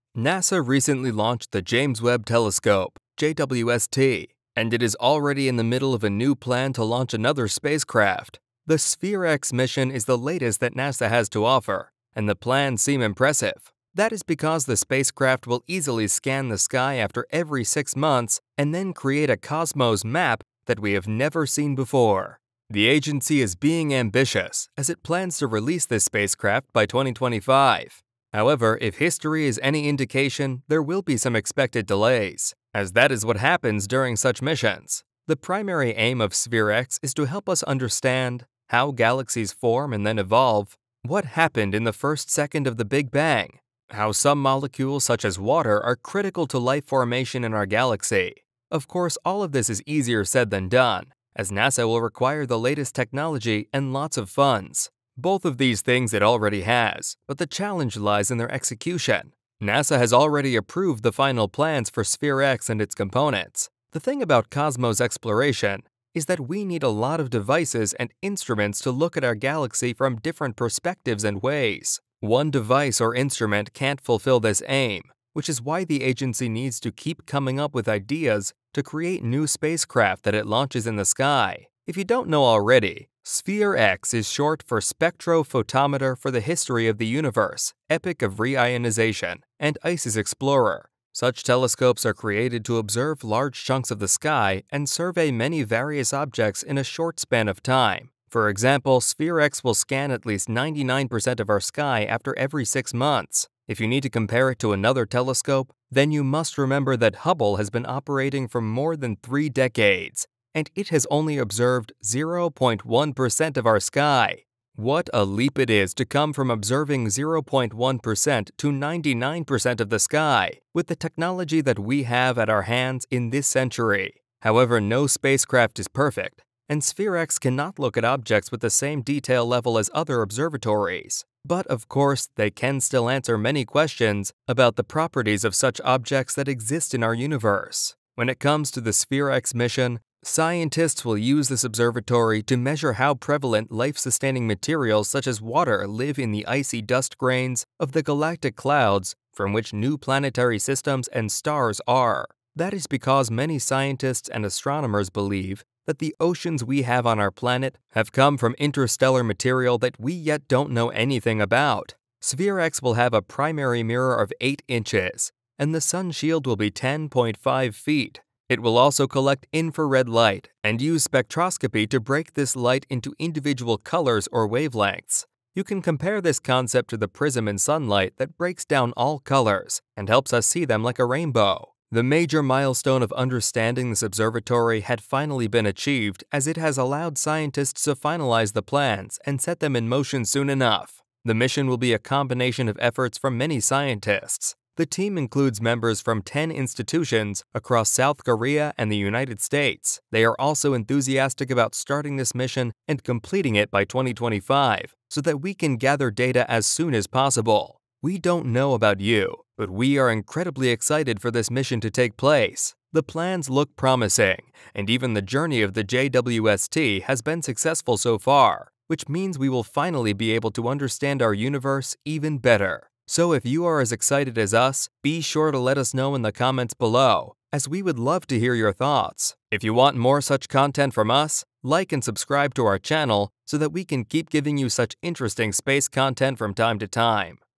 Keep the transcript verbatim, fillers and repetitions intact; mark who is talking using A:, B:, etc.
A: NASA recently launched the James Webb Telescope, J W S T, and it is already in the middle of a new plan to launch another spacecraft. The Spherex mission is the latest that NASA has to offer, and the plans seem impressive. That is because the spacecraft will easily scan the sky after every six months and then create a cosmos map that we have never seen before. The agency is being ambitious as it plans to release this spacecraft by twenty twenty-five. However, if history is any indication, there will be some expected delays, as that is what happens during such missions. The primary aim of Spherex is to help us understand how galaxies form and then evolve, what happened in the first second of the Big Bang, how some molecules such as water are critical to life formation in our galaxy. Of course, all of this is easier said than done, as NASA will require the latest technology and lots of funds. Both of these things it already has, but the challenge lies in their execution. NASA has already approved the final plans for Spherex and its components. The thing about cosmos exploration is that we need a lot of devices and instruments to look at our galaxy from different perspectives and ways. One device or instrument can't fulfill this aim, which is why the agency needs to keep coming up with ideas to create new spacecraft that it launches in the sky. If you don't know already, Spherex is short for Spectrophotometer for the History of the Universe, Epoch of Reionization, and ICES Explorer. Such telescopes are created to observe large chunks of the sky and survey many various objects in a short span of time. For example, Spherex will scan at least ninety-nine percent of our sky after every six months. If you need to compare it to another telescope, then you must remember that Hubble has been operating for more than three decades, and it has only observed zero point one percent of our sky. What a leap it is to come from observing zero point one percent to ninety-nine percent of the sky with the technology that we have at our hands in this century. However, no spacecraft is perfect, and Spherex cannot look at objects with the same detail level as other observatories. But of course, they can still answer many questions about the properties of such objects that exist in our universe. When it comes to the Spherex mission, scientists will use this observatory to measure how prevalent life-sustaining materials such as water live in the icy dust grains of the galactic clouds from which new planetary systems and stars are. That is because many scientists and astronomers believe that the oceans we have on our planet have come from interstellar material that we yet don't know anything about. Spherex will have a primary mirror of eight inches, and the sun shield will be ten point five feet. It will also collect infrared light and use spectroscopy to break this light into individual colors or wavelengths. You can compare this concept to the prism in sunlight that breaks down all colors and helps us see them like a rainbow. The major milestone of understanding this observatory had finally been achieved, as it has allowed scientists to finalize the plans and set them in motion soon enough. The mission will be a combination of efforts from many scientists. The team includes members from ten institutions across South Korea and the United States. They are also enthusiastic about starting this mission and completing it by twenty twenty-five, so that we can gather data as soon as possible. We don't know about you, but we are incredibly excited for this mission to take place. The plans look promising, and even the journey of the J W S T has been successful so far, which means we will finally be able to understand our universe even better. So if you are as excited as us, be sure to let us know in the comments below, as we would love to hear your thoughts. If you want more such content from us, like and subscribe to our channel so that we can keep giving you such interesting space content from time to time.